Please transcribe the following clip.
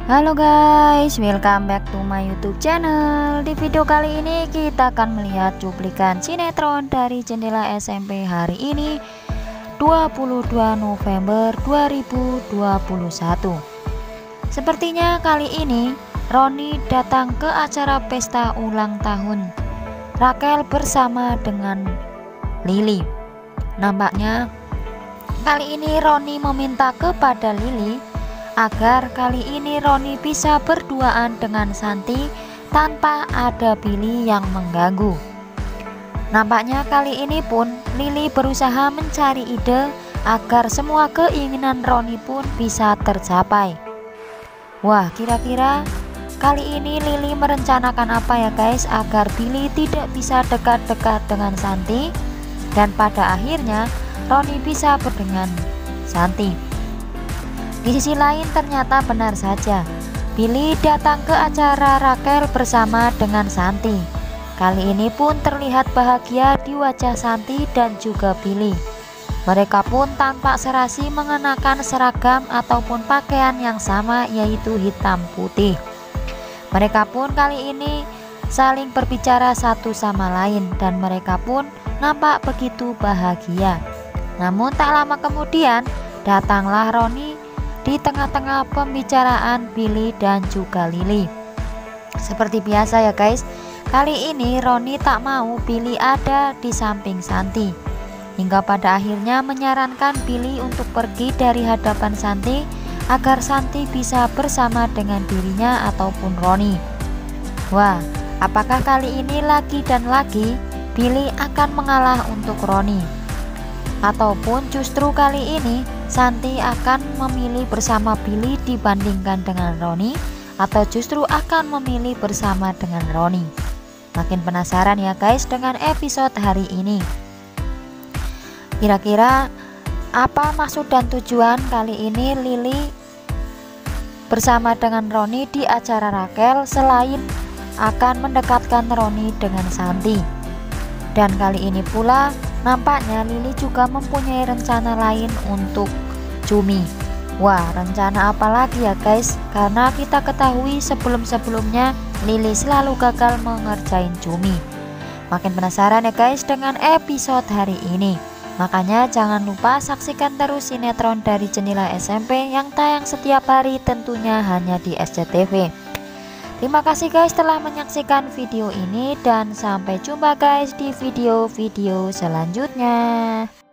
Halo guys, welcome back to my YouTube channel. Di video kali ini kita akan melihat cuplikan sinetron dari Jendela SMP hari ini 22 November 2021. Sepertinya kali ini Roni datang ke acara pesta ulang tahun Rakel bersama dengan Lily. Nampaknya kali ini Roni meminta kepada Lily agar kali ini Roni bisa berduaan dengan Santi tanpa ada Billy yang mengganggu. Nampaknya kali ini pun Lily berusaha mencari ide agar semua keinginan Roni pun bisa tercapai. Wah, kira-kira kali ini Lily merencanakan apa ya guys, agar Billy tidak bisa dekat-dekat dengan Santi dan pada akhirnya Roni bisa berdengan Santi. Di sisi lain ternyata benar saja, Billy datang ke acara Rakel bersama dengan Santi. Kali ini pun terlihat bahagia di wajah Santi dan juga Billy. Mereka pun tanpa serasi mengenakan seragam ataupun pakaian yang sama, yaitu hitam putih. Mereka pun kali ini saling berbicara satu sama lain dan mereka pun nampak begitu bahagia. Namun tak lama kemudian datanglah Roni di tengah-tengah pembicaraan Billy dan juga Lily. Seperti biasa ya guys, kali ini Roni tak mau Billy ada di samping Santi, hingga pada akhirnya menyarankan Billy untuk pergi dari hadapan Santi agar Santi bisa bersama dengan dirinya ataupun Roni. Wah, apakah kali ini lagi dan lagi Billy akan mengalah untuk Roni? Ataupun justru kali ini Santi akan memilih bersama Billy dibandingkan dengan Roni, atau justru akan memilih bersama dengan Roni? Makin penasaran ya guys dengan episode hari ini. Kira-kira apa maksud dan tujuan kali ini Lily bersama dengan Roni di acara Rakel selain akan mendekatkan Roni dengan Santi? Dan kali ini pula nampaknya Lily juga mempunyai rencana lain untuk Cumi. Wah, rencana apa lagi ya guys? Karena kita ketahui sebelum-sebelumnya Lily selalu gagal mengerjain Cumi. Makin penasaran ya guys dengan episode hari ini. Makanya jangan lupa saksikan terus sinetron dari Jendela SMP yang tayang setiap hari, tentunya hanya di SCTV. Terima kasih guys telah menyaksikan video ini dan sampai jumpa guys di video-video selanjutnya.